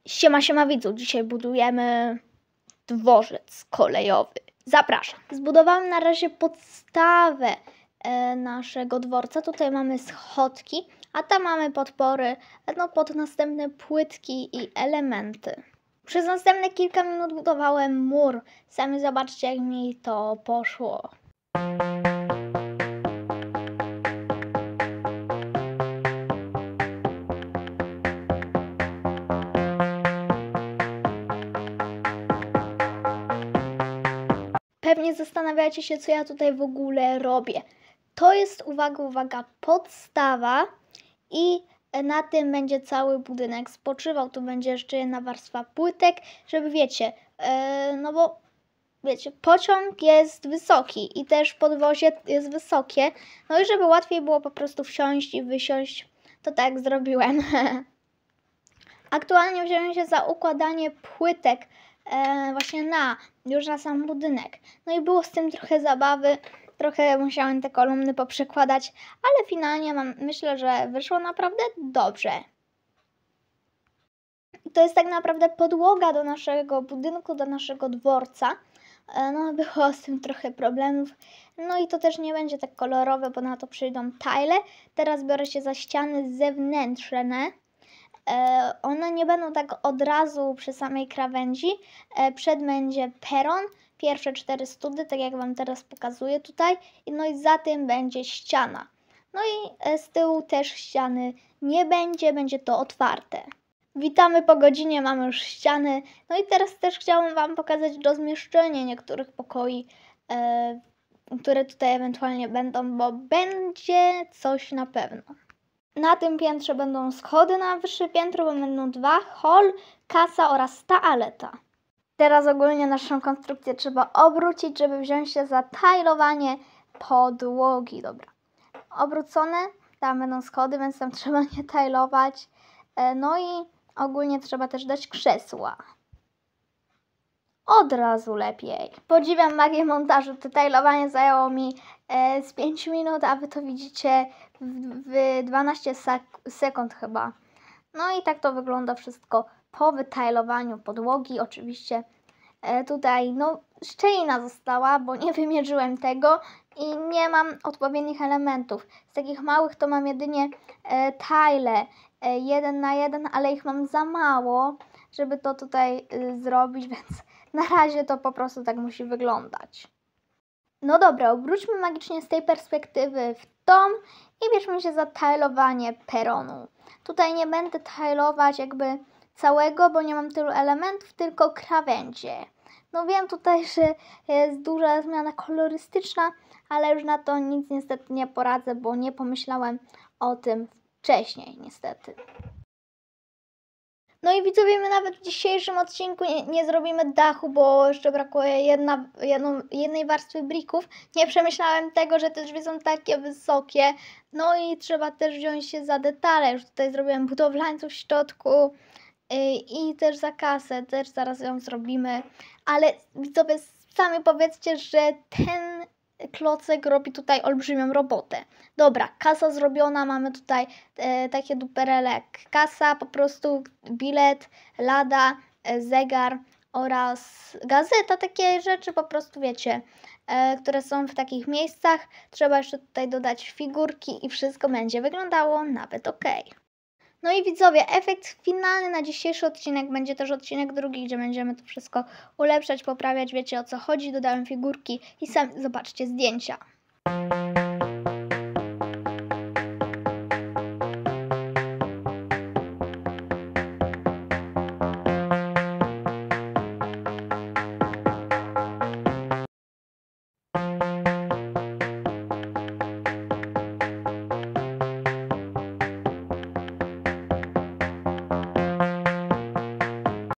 Siema, siema widzu, dzisiaj budujemy dworzec kolejowy. Zapraszam. Zbudowałem na razie podstawę naszego dworca. Tutaj mamy schodki, a tam mamy podpory pod następne płytki i elementy. Przez następne kilka minut budowałem mur. Sami zobaczcie, jak mi to poszło. Pewnie zastanawiacie się, co ja tutaj w ogóle robię. To jest, uwaga, podstawa i na tym będzie cały budynek spoczywał. Tu będzie jeszcze jedna warstwa płytek, żeby wiecie, bo wiecie, pociąg jest wysoki i też podwozie jest wysokie. No i żeby łatwiej było po prostu wsiąść i wysiąść, to tak zrobiłem. Aktualnie wziąłem się za układanie płytek właśnie już na sam budynek. No i było z tym trochę zabawy, trochę musiałem te kolumny poprzekładać, ale finalnie myślę, że wyszło naprawdę dobrze. To jest tak naprawdę podłoga do naszego budynku, do naszego dworca. No było z tym trochę problemów. No i to też nie będzie tak kolorowe, bo na to przyjdą tile. Teraz biorę się za ściany zewnętrzne. One nie będą tak od razu przy samej krawędzi. Przed będzie peron, pierwsze 4 study, tak jak Wam teraz pokazuję tutaj. No i za tym będzie ściana. No i z tyłu też ściany nie będzie, będzie to otwarte. Witamy po godzinie, mamy już ściany. No i teraz też chciałam Wam pokazać rozmieszczenie niektórych pokoi, które tutaj ewentualnie będą, bo będzie coś na pewno. Na tym piętrze będą schody na wyższe piętro, bo będą 2, hol, kasa oraz toaleta. Teraz ogólnie naszą konstrukcję trzeba obrócić, żeby wziąć się za tajlowanie podłogi. Dobra, obrócone, tam będą schody, więc tam trzeba nie tajlować. No i ogólnie trzeba też dać krzesła. Od razu lepiej. Podziwiam magię montażu. To tajlowanie zajęło mi z 5 minut, a Wy to widzicie w 12 sekund chyba. No i tak to wygląda wszystko po wytajlowaniu podłogi. Oczywiście tutaj szczelina została, bo nie wymierzyłem tego i nie mam odpowiednich elementów. Z takich małych to mam jedynie tile 1 na 1, ale ich mam za mało, żeby to tutaj zrobić, więc na razie to po prostu tak musi wyglądać. No dobra, obróćmy magicznie z tej perspektywy w tą i bierzmy się za tajlowanie peronu. Tutaj nie będę tajlować jakby całego, bo nie mam tylu elementów, tylko krawędzie. No wiem tutaj, że jest duża zmiana kolorystyczna, ale już na to nic niestety nie poradzę, bo nie pomyślałem o tym wcześniej niestety. No i widzowie, my nawet w dzisiejszym odcinku nie zrobimy dachu, bo jeszcze brakuje jednej warstwy brików. Nie przemyślałem tego, że te drzwi są takie wysokie. No i trzeba też wziąć się za detale. Już tutaj zrobiłem budowlańców w środku i też za kasę. Też zaraz ją zrobimy. Ale widzowie, sami powiedzcie, że ten klocek robi tutaj olbrzymią robotę. Dobra, kasa zrobiona, mamy tutaj takie duperele jak kasa, po prostu bilet, lada, zegar oraz gazeta, takie rzeczy po prostu wiecie, które są w takich miejscach. Trzeba jeszcze tutaj dodać figurki i wszystko będzie wyglądało nawet ok. No i widzowie, efekt finalny na dzisiejszy odcinek będzie też odcinek drugi, gdzie będziemy to wszystko ulepszać, poprawiać, wiecie o co chodzi, dodałem figurki i sami zobaczcie zdjęcia.